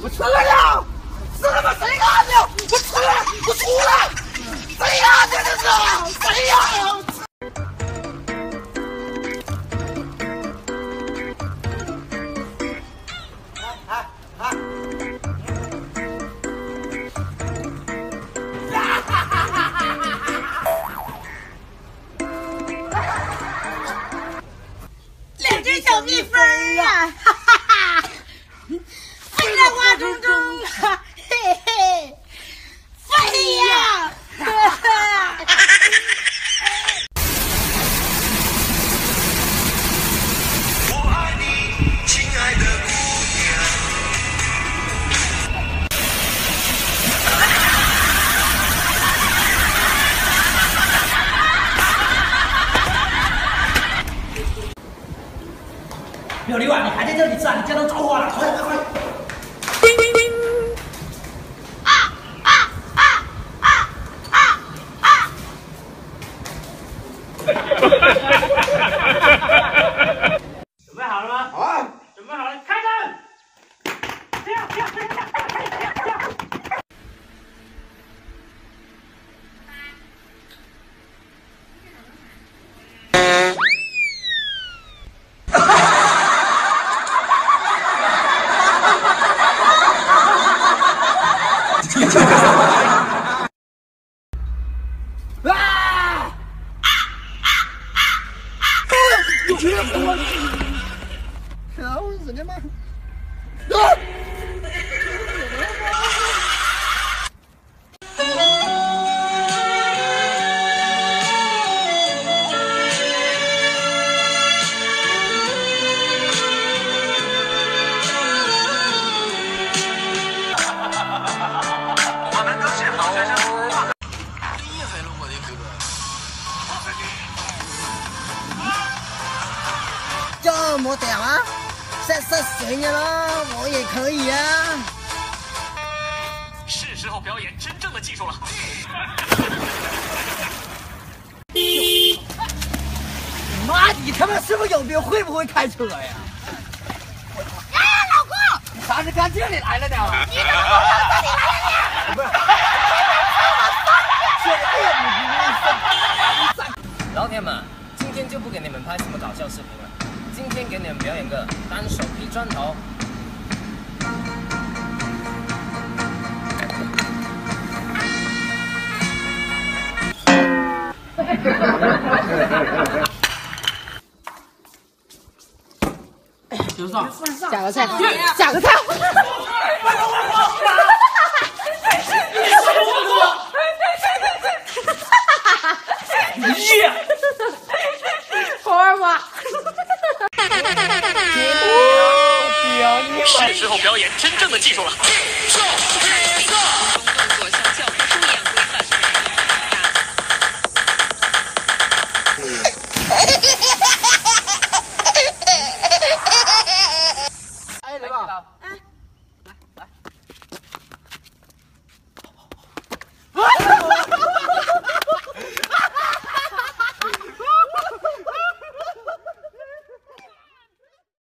我承认了，是他妈谁干的？我承认，我出来，谁干的这是？谁呀？ 两只小蜜蜂啊，哈哈哈，飞在花丛中，嘿嘿，飞呀！哈哈。 我爱你，亲爱的姑娘。 没有李婉，你还在这里站，你家都着火了，快快快！ 准备好了吗？ 好啊！ 准备好了，开战！跳跳跳跳跳跳跳！ 你绝活！操死你妈！ 我们都是好学生。厉害了，我的哥哥！ 这么屌啊！3岁了，我也可以啊！ 是时候表演真正的技术了。 妈，你他妈是不是有病？会不会开车呀？ 呀，老公， 你啥时干这里来了呢？ 你怎么跑到这里来了呢？ 不是， 老铁们，今天就不给你们拍什么搞笑视频了，今天给你们表演个单手劈砖头。 刘少， 加个菜，加个菜。猴儿妈。 是时候表演真正的技术了。